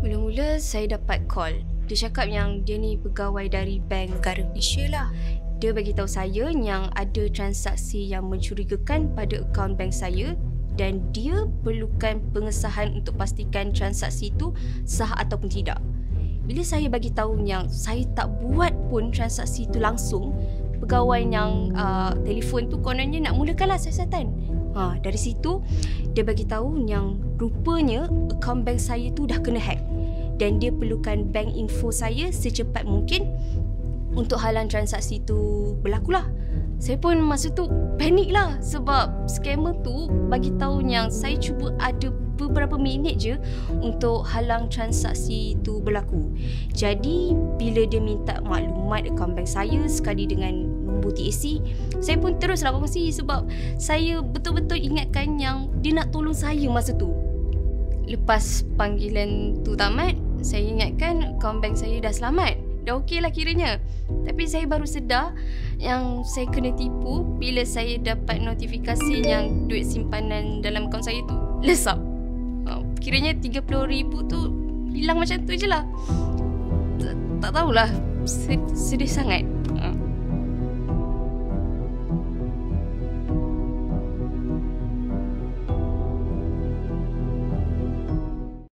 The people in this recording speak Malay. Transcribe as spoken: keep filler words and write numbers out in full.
Mula-mula saya dapat call. Dia cakap yang dia ni pegawai dari Bank Negara Malaysia lah. Dia bagi tahu saya yang ada transaksi yang mencurigakan pada akaun bank saya dan dia perlukan pengesahan untuk pastikan transaksi itu sah ataupun tidak. Bila saya bagi tahu yang saya tak buat pun transaksi itu langsung, pegawai yang uh, telefon tu kononnya nak mulakanlah siasatan. Ha, dari situ dia bagi tahu yang rupanya akaun bank saya tu dah kena hack dan dia perlukan bank info saya secepat mungkin untuk halang transaksi tu berlaku lah. Saya pun masa tu panik lah sebab scammer tu bagi tahu yang saya cuba ada beberapa minit je untuk halang transaksi tu berlaku. Jadi bila dia minta maklumat akaun bank saya sekali dengan nombor T A C, saya pun teruslah berkongsi sebab saya betul-betul ingatkan yang dia nak tolong saya masa tu. Lepas panggilan tu tamat, saya ingatkan akaun bank saya dah selamat. Dah okey lah kiranya. Tapi saya baru sedar yang saya kena tipu bila saya dapat notifikasi yang duit simpanan dalam akaun saya tu lesap. Uh, kiranya tiga puluh ribu tu hilang macam tu je lah. Tak, tak tahulah. Sedih sangat.